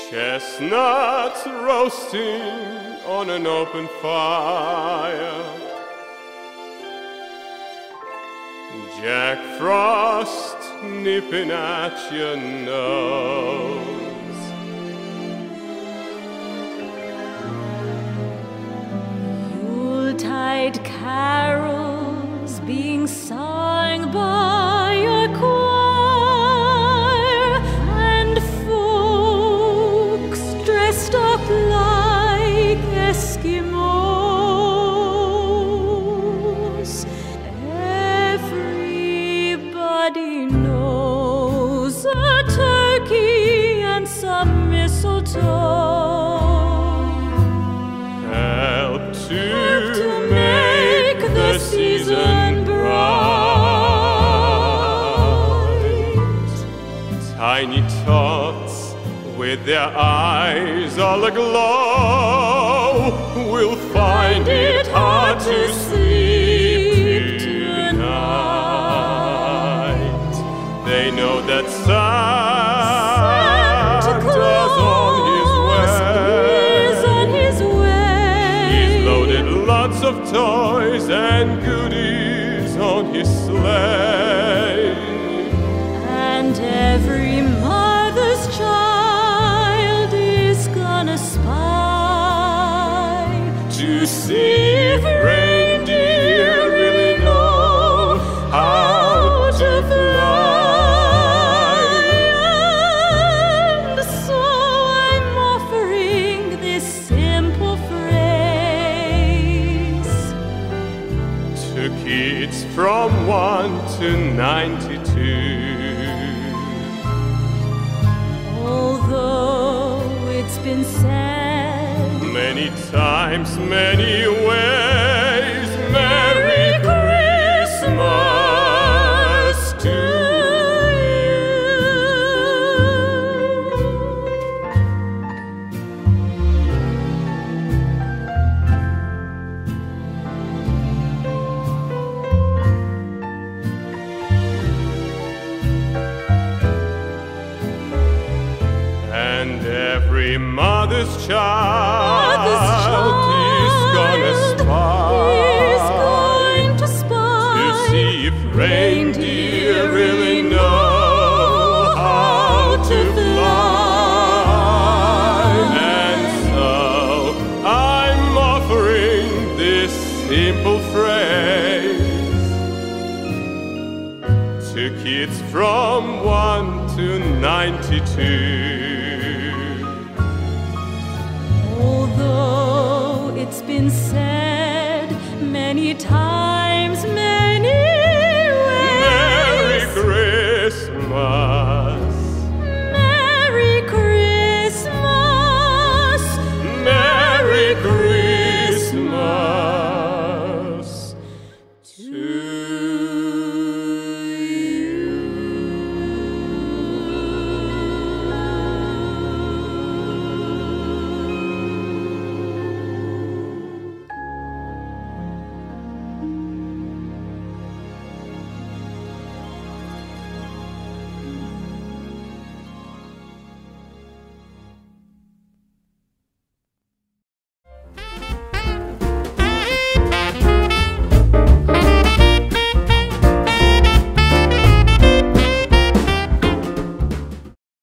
Chestnuts roasting on an open fire, Jack Frost nipping at your nose. Yuletide carols being sung by a choir, and folks dressed up like Eskimos. Everybody knows a turkey and some mistletoe Help to make the season bright. Tiny tots with their eyes all aglow will find it hard to sleep tonight. They know that Santa's on his way. He's loaded lots of toys and goodies on his sleigh. And every mother's child is gonna spy To see if reindeer really know how to fly. And so I'm offering this simple phrase To kids from 1 to 92. Although it's been said Many times, many ways, Merry Christmas to you. And every mother's child is gonna spy to see if reindeer really know how to fly. And so I'm offering this simple phrase to kids from 1 to 92. Although it's been said many times